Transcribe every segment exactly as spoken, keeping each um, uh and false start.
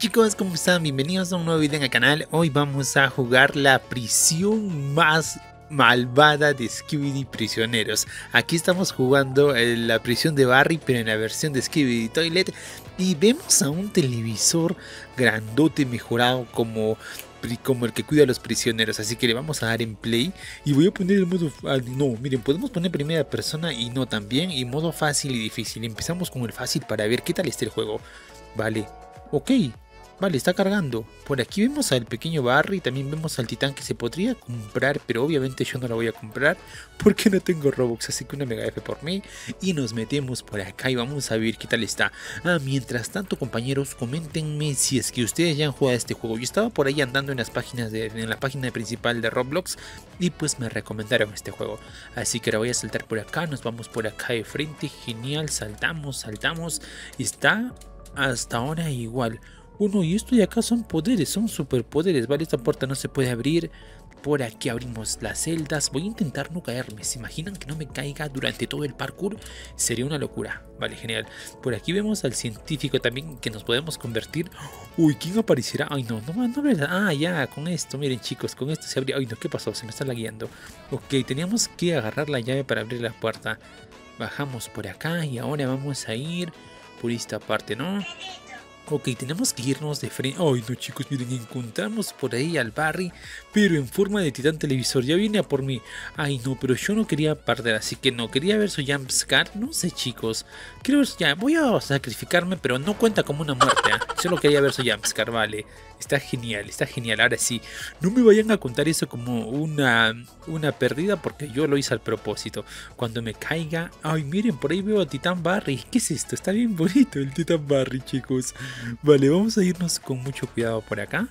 Chicos, ¿cómo están? Bienvenidos a un nuevo video en el canal. Hoy vamos a jugar la prisión más malvada de Skibidi Prisioneros. Aquí estamos jugando en la prisión de Barry, pero en la versión de Skibidi Toilet. Y vemos a un televisor grandote mejorado como, como el que cuida a los prisioneros. Así que le vamos a dar en play. Y voy a poner el modo... No, miren, podemos poner primera persona y no también. Y modo fácil y difícil. Empezamos con el fácil para ver qué tal está el juego. Vale, ok. Vale, está cargando. Por aquí vemos al pequeño Barry. También vemos al titán que se podría comprar. Pero obviamente yo no lo voy a comprar porque no tengo Robux. Así que una mega F por mí. Y nos metemos por acá y vamos a ver qué tal está. Ah, mientras tanto, compañeros, coméntenme si es que ustedes ya han jugado este juego. Yo estaba por ahí andando en las páginas de, en la página principal de Roblox. Y pues me recomendaron este juego. Así que ahora voy a saltar por acá. Nos vamos por acá de frente. Genial. Saltamos, saltamos. Está hasta ahora igual. Uno, y esto de acá son poderes, son superpoderes, ¿vale? Esta puerta no se puede abrir. Por aquí abrimos las celdas. Voy a intentar no caerme. ¿Se imaginan que no me caiga durante todo el parkour? Sería una locura. Vale, genial. Por aquí vemos al científico también que nos podemos convertir. Uy, ¿quién aparecerá? Ay, no, no, no, verdad. Ah, ya, con esto, miren chicos, con esto se abría. Ay, no, ¿qué pasó? Se me está lagueando. Ok, teníamos que agarrar la llave para abrir la puerta. Bajamos por acá y ahora vamos a ir por esta parte, ¿no? Ok, tenemos que irnos de frente. Ay, no, chicos, miren, encontramos por ahí al Barry, pero en forma de titán televisor. Ya viene a por mí. Ay, no, pero yo no quería perder, así que no. Quería ver su jumpscare. No sé, chicos. Quiero ver, ya, voy a sacrificarme, pero no cuenta como una muerte, ¿eh? Solo quería ver su jumpscare, vale. Está genial, está genial. Ahora sí, no me vayan a contar eso como una, una pérdida, porque yo lo hice al propósito. Cuando me caiga... Ay, miren, por ahí veo a Titán Barry. ¿Qué es esto? Está bien bonito el Titán Barry, chicos. Vale, vamos a irnos con mucho cuidado por acá.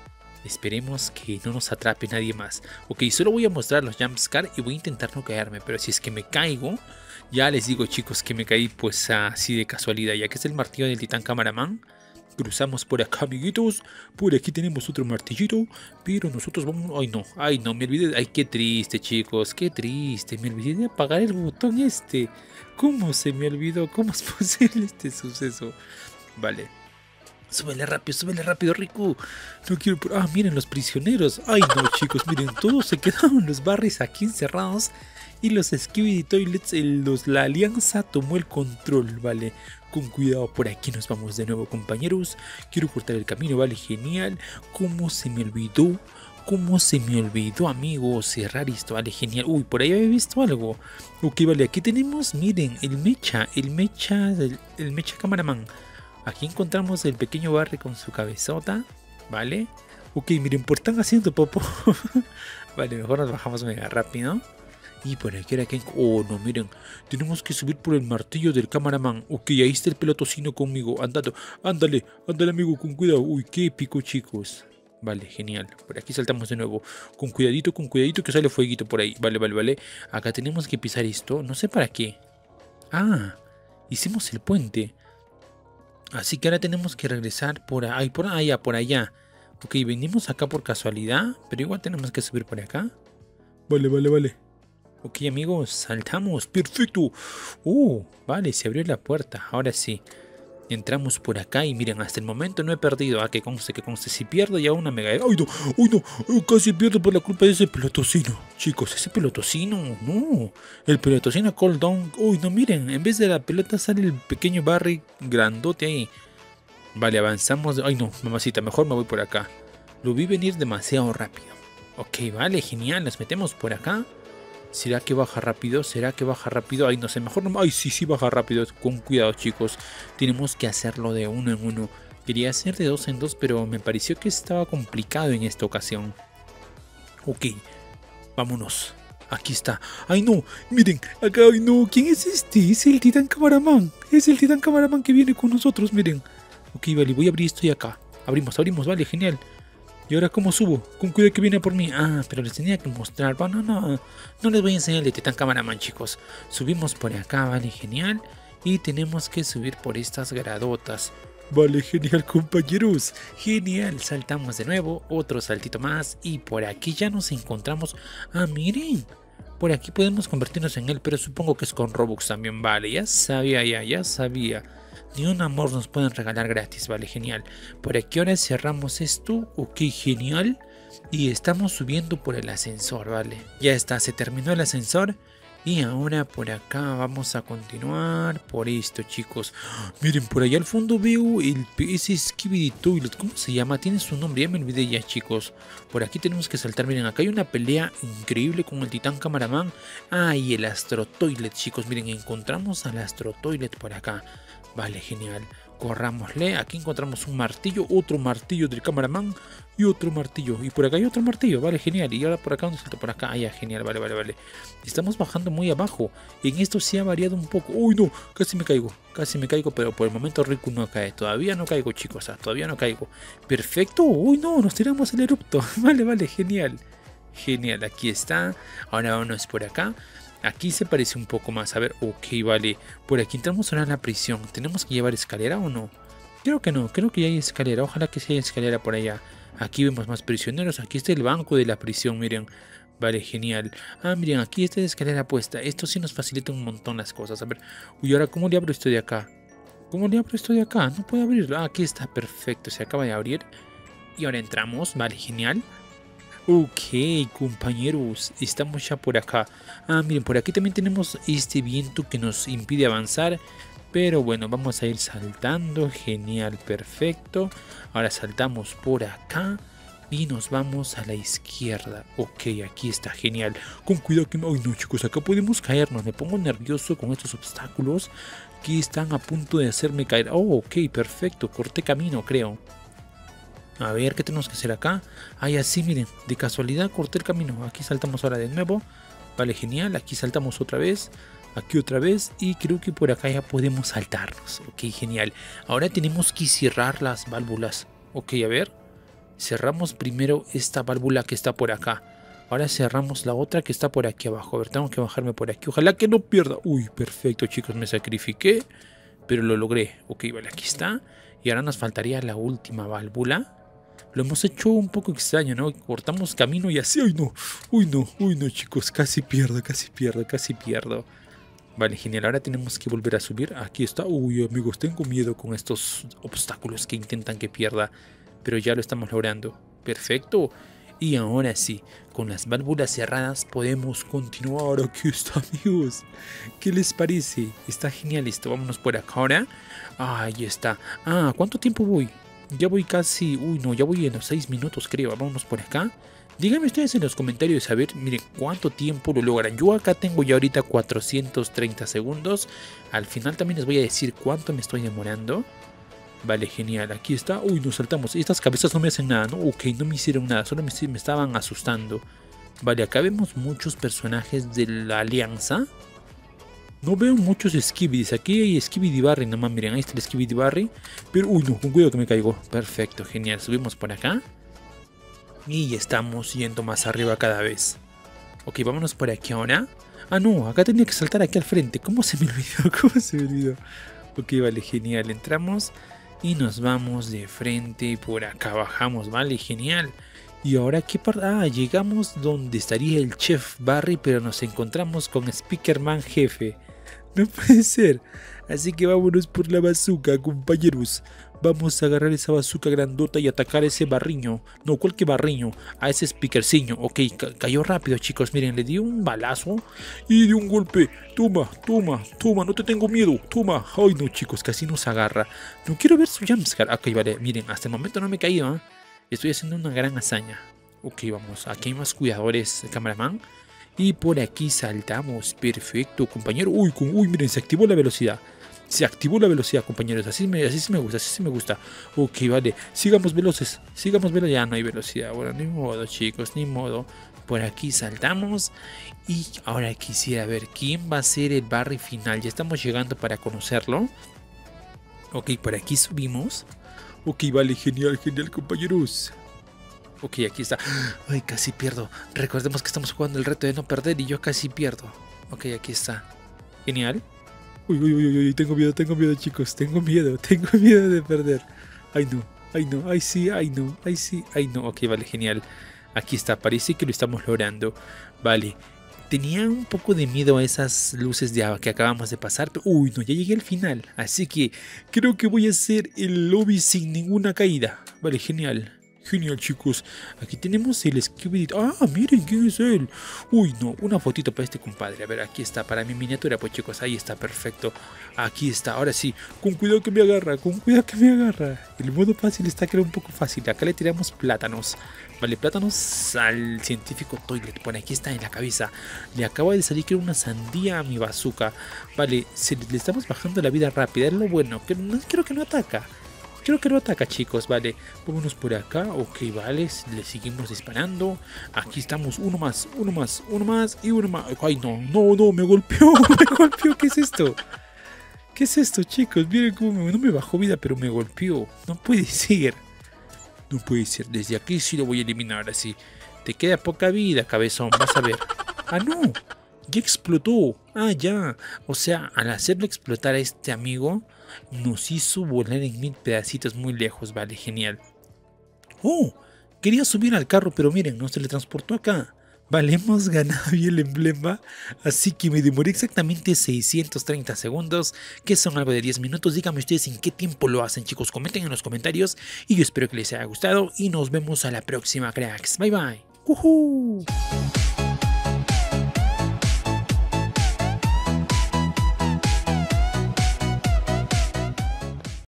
Esperemos que no nos atrape nadie más. Ok, solo voy a mostrar los jumpscare y voy a intentar no caerme. Pero si es que me caigo, ya les digo, chicos, que me caí pues así de casualidad. Ya que es el martillo del Titán Cameraman. Cruzamos por acá, amiguitos. Por aquí tenemos otro martillito. Pero nosotros vamos... Ay, no. Ay, no. Me olvidé... Ay, qué triste, chicos. Qué triste. Me olvidé de apagar el botón este. ¿Cómo se me olvidó? ¿Cómo es posible este suceso? Vale. Súbele rápido, súbele rápido, Riku. No quiero... Ah, miren los prisioneros. Ay, no, chicos. Miren, todos se quedaron los Barrys aquí encerrados. Y los Skibidi Toilets, el, los, la alianza tomó el control, ¿vale? Con cuidado, por aquí nos vamos de nuevo, compañeros. Quiero cortar el camino, ¿vale? Genial. ¿Cómo se me olvidó? ¿Cómo se me olvidó, amigos? Cerrar esto, ¿vale? Genial. Uy, por ahí había visto algo. Ok, vale, aquí tenemos, miren, el mecha, el mecha, el, el mecha cameraman. Aquí encontramos el pequeño Barry con su cabezota, ¿vale? Ok, miren, por están haciendo popo. Vale, mejor nos bajamos mega rápido. Y por aquí era que... Oh, no, miren. Tenemos que subir por el martillo del cameraman. Ok, ahí está el pelotocino conmigo. Andando. Ándale. Ándale, amigo, con cuidado. Uy, qué épico, chicos. Vale, genial. Por aquí saltamos de nuevo. Con cuidadito, con cuidadito que sale fueguito por ahí. Vale, vale, vale. Acá tenemos que pisar esto. No sé para qué. Ah, hicimos el puente. Así que ahora tenemos que regresar por ahí. Por allá, por allá. Ok, venimos acá por casualidad. Pero igual tenemos que subir por acá. Vale, vale, vale. Ok, amigos, saltamos, perfecto. Uh, vale, se abrió la puerta, ahora sí. Entramos por acá y miren, hasta el momento no he perdido. Ah, que conste, que conste, si pierdo ya una mega... ¡Ay, no! ¡Ay, no! Ay, casi pierdo por la culpa de ese pelotocino. Chicos, ese pelotocino, no. El pelotocino cold down. Uy, no, miren, en vez de la pelota sale el pequeño Barry grandote ahí. Vale, avanzamos. Ay, no, mamacita, mejor me voy por acá. Lo vi venir demasiado rápido. Ok, vale, genial, nos metemos por acá. ¿Será que baja rápido? ¿Será que baja rápido? Ay, no sé, mejor no... Ay, sí, sí baja rápido. Con cuidado, chicos. Tenemos que hacerlo de uno en uno. Quería hacer de dos en dos, pero me pareció que estaba complicado en esta ocasión. Ok, vámonos. Aquí está. ¡Ay, no! Miren, acá, ¡ay, no! ¿Quién es este? Es el Titán Cameraman. Es el Titán Cameraman que viene con nosotros, miren. Ok, vale, voy a abrir esto y acá. Abrimos, abrimos, vale, genial. ¿Y ahora cómo subo? Con cuidado que viene por mí. Ah, pero les tenía que mostrar. Bueno, no, no les voy a enseñar el de Titán Cameraman, chicos. Subimos por acá, vale, genial. Y tenemos que subir por estas gradotas. Vale, genial, compañeros. Genial, saltamos de nuevo. Otro saltito más. Y por aquí ya nos encontramos. Ah, miren. Por aquí podemos convertirnos en él, pero supongo que es con Robux también, vale. Ya sabía, ya, ya sabía. Ni un amor nos pueden regalar gratis, vale, genial. Por aquí ahora cerramos esto, ok, genial. Y estamos subiendo por el ascensor, vale. Ya está, se terminó el ascensor. Y ahora por acá vamos a continuar por esto, chicos. Miren, por allá al fondo veo el P S Skibidi Toilet. ¿Cómo se llama? Tiene su nombre, ya me olvidé ya, chicos. Por aquí tenemos que saltar. Miren, acá hay una pelea increíble con el Titán Camaraman. Ah, y el Astro Toilet, chicos. Miren, encontramos al Astro Toilet por acá. Vale, genial. Corrámosle. Aquí encontramos un martillo, otro martillo del Camaraman y otro martillo. Y por acá hay otro martillo, vale, genial. Y ahora por acá, ¿dónde salto? Por acá. Ah, ya, genial, vale, vale, vale. Estamos bajando muy abajo. En esto sí ha variado un poco. Uy, no, casi me caigo. Casi me caigo, pero por el momento Riku no cae. Todavía no caigo, chicos. O sea, todavía no caigo. Perfecto. Uy, no, nos tiramos el erupto. Vale, vale, genial. Genial, aquí está. Ahora vámonos por acá. Aquí se parece un poco más. A ver, ok, vale. Por aquí entramos ahora en la prisión. ¿Tenemos que llevar escalera o no? Creo que no, creo que ya hay escalera. Ojalá que sí haya escalera por allá. Aquí vemos más prisioneros. Aquí está el banco de la prisión, miren. Vale, genial. Ah, miren, aquí está la escalera puesta. Esto sí nos facilita un montón las cosas. A ver, uy, ahora, ¿cómo le abro esto de acá? ¿Cómo le abro esto de acá? No puedo abrirlo. Ah, aquí está, perfecto. Se acaba de abrir. Y ahora entramos. Vale, genial. Ok, compañeros, estamos ya por acá. Ah, miren, por aquí también tenemos este viento que nos impide avanzar. Pero bueno, vamos a ir saltando. Genial, perfecto. Ahora saltamos por acá y nos vamos a la izquierda. Ok, aquí está, genial. Con cuidado que... Ay, no, chicos, acá podemos caernos. Me pongo nervioso con estos obstáculos que están a punto de hacerme caer. Oh, ok, perfecto. Corté camino, creo. A ver, ¿qué tenemos que hacer acá? Ay, así, miren, de casualidad corté el camino. Aquí saltamos ahora de nuevo. Vale, genial. Aquí saltamos otra vez. Aquí otra vez. Y creo que por acá ya podemos saltarnos. Ok, genial. Ahora tenemos que cerrar las válvulas. Ok, a ver. Cerramos primero esta válvula que está por acá. Ahora cerramos la otra que está por aquí abajo. A ver, tengo que bajarme por aquí. Ojalá que no pierda. Uy, perfecto, chicos. Me sacrifiqué, pero lo logré. Ok, vale, aquí está. Y ahora nos faltaría la última válvula. Lo hemos hecho un poco extraño, ¿no? Cortamos camino y así. ¡Uy, no! ¡Uy, no! ¡Uy, no, chicos! Casi pierdo, casi pierdo, casi pierdo. Vale, genial. Ahora tenemos que volver a subir. Aquí está. Uy, amigos, tengo miedo con estos obstáculos que intentan que pierda. Pero ya lo estamos logrando. Perfecto. Y ahora sí, con las válvulas cerradas podemos continuar. Aquí está, amigos. ¿Qué les parece? Está genial esto. Vámonos por acá ahora. Ahí está. Ah, ¿cuánto tiempo voy? Ya voy casi... Uy, no, ya voy en los seis minutos, creo. Vámonos por acá. Díganme ustedes en los comentarios, a ver, miren, cuánto tiempo lo logran. Yo acá tengo ya ahorita cuatrocientos treinta segundos. Al final también les voy a decir cuánto me estoy demorando. Vale, genial. Aquí está. Uy, nos saltamos. Estas cabezas no me hacen nada, ¿no? Ok, no me hicieron nada. Solo me, me estaban asustando. Vale, acá vemos muchos personajes de la alianza. No veo muchos Skibidis. Aquí hay Skibidi Barry, nomás miren, ahí está el Skibidi Barry. Pero, uy, no, con cuidado que me caigo. Perfecto, genial. Subimos por acá. Y estamos yendo más arriba cada vez. Ok, vámonos por aquí ahora. Ah, no, acá tenía que saltar aquí al frente. ¿Cómo se me olvidó? ¿Cómo se me olvidó? Ok, vale, genial. Entramos y nos vamos de frente. Por acá bajamos, vale, genial. Y ahora, ¿qué parte? Ah, llegamos donde estaría el Chef Barry, pero nos encontramos con Speakerman Jefe. No puede ser. Así que vámonos por la bazooka, compañeros. Vamos a agarrar esa bazooka grandota y atacar ese barriño. No, ¿cuál que barriño? A ese speakerciño. Ok, ca cayó rápido, chicos. Miren, le di un balazo y de un golpe. Toma, toma, toma, no te tengo miedo. Toma. Ay, no, chicos, casi nos agarra. No quiero ver su jumpscare. Ok, vale, miren, hasta el momento no me he caído, ¿eh? Estoy haciendo una gran hazaña. Ok, vamos. Aquí hay más cuidadores, cameraman. Y por aquí saltamos. Perfecto, compañero. Uy, con, uy, miren, se activó la velocidad. Se activó la velocidad, compañeros. Así me, así sí me gusta, así sí me gusta. Ok, vale. Sigamos veloces. Sigamos veloces. Ya no hay velocidad. Bueno, ni modo, chicos, ni modo. Por aquí saltamos. Y ahora quisiera ver quién va a ser el Barry final. Ya estamos llegando para conocerlo. Ok, por aquí subimos. Ok, vale, genial, genial, compañeros. Ok, aquí está. Ay, casi pierdo. Recordemos que estamos jugando el reto de no perder y yo casi pierdo. Ok, aquí está. Genial. Uy, uy, uy, uy, tengo miedo, tengo miedo, chicos. Tengo miedo, tengo miedo de perder. Ay, no, ay, no, ay, sí, ay, no, ay, sí, ay, no. Ok, vale, genial. Aquí está, parece que lo estamos logrando. Vale. Tenía un poco de miedo a esas luces de que acabamos de pasar, pero uy, no, ya llegué al final, así que creo que voy a hacer el lobby sin ninguna caída. Vale, genial. Genial, chicos. Aquí tenemos el Skibidi. Ah, miren quién es él. Uy, no, una fotito para este compadre. A ver, aquí está, para mi miniatura, pues chicos, ahí está, perfecto. Aquí está, ahora sí, con cuidado que me agarra, con cuidado que me agarra. El modo fácil está que era un poco fácil. Acá le tiramos plátanos. Vale, plátanos al científico Toilet. Bueno, aquí está en la cabeza. Le acaba de salir que era una sandía a mi bazooka. Vale, se, le estamos bajando la vida rápida. Es lo bueno, que no, creo que no ataca. Creo que no ataca, chicos, vale. Vámonos por acá, ok, vale. Le seguimos disparando. Aquí estamos, uno más, uno más, uno más y uno más. Ay, no, no, no, me golpeó, me golpeó. ¿Qué es esto? ¿Qué es esto, chicos? Miren cómo me, no me bajó vida, pero me golpeó. No puede ser. No puede ser. Desde aquí sí lo voy a eliminar, así. Te queda poca vida, cabezón, vas a ver. Ah, no. Ya explotó. Ah, ya. O sea, al hacerlo explotar a este amigo, nos hizo volar en mil pedacitos muy lejos. Vale, genial. Oh, quería subir al carro, pero miren, nos teletransportó acá. Vale, hemos ganado el emblema. Así que me demoré exactamente seiscientos treinta segundos, que son algo de diez minutos. Díganme ustedes en qué tiempo lo hacen, chicos. Comenten en los comentarios. Y yo espero que les haya gustado. Y nos vemos a la próxima, cracks. Bye, bye. ¡Uhú!